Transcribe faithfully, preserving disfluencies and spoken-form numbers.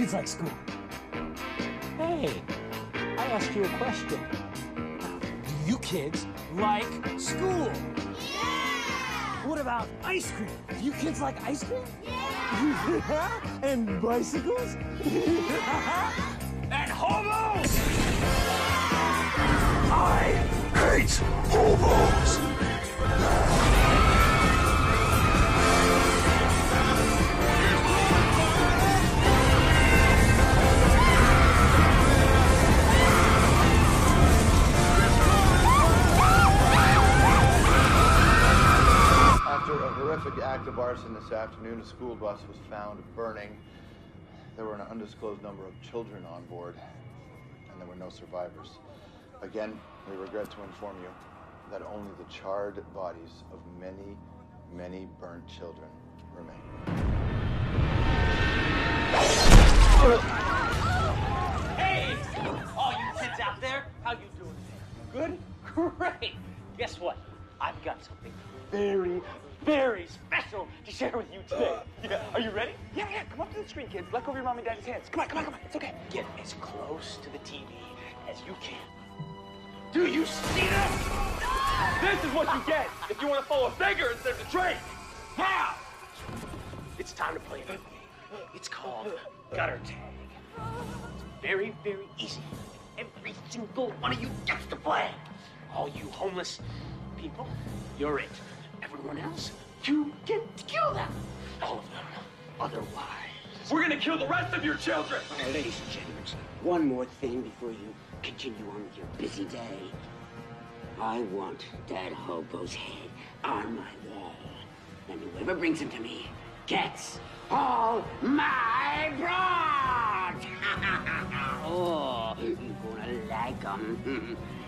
kids like school? Hey, I asked you a question. Do you kids like school? Yeah! What about ice cream? Do you kids like ice cream? Yeah! And bicycles? And hobos? I hate hobos! After a horrific act of arson this afternoon, a school bus was found burning. There were an undisclosed number of children on board, and there were no survivors. Again, we regret to inform you that only the charred bodies of many, many burnt children remain. Hey! All you kids out there, how you doing? Good? Great! Guess what? I've got something very, very special to share with you today. Yeah. Are you ready? Yeah, yeah, come up to the screen, kids. Let go of your mom and daddy's hands. Come on, come on, come on. It's okay. Get as close to the T V as you can. Do you see this? This is what you get if you want to follow a beggar instead of a train. Now! It's time to play a game. It's called Gutter Tag. It's very, very easy. Every single one of you gets to play. All you homeless people, you're it. Everyone else, you get to kill them. All of them. Otherwise, We're gonna kill the rest of your children. Now, ladies and gentlemen, one more thing before you continue on with your busy day. I want that hobo's head on my wall. And whoever brings him to me gets all my broads. Oh, you're gonna like them.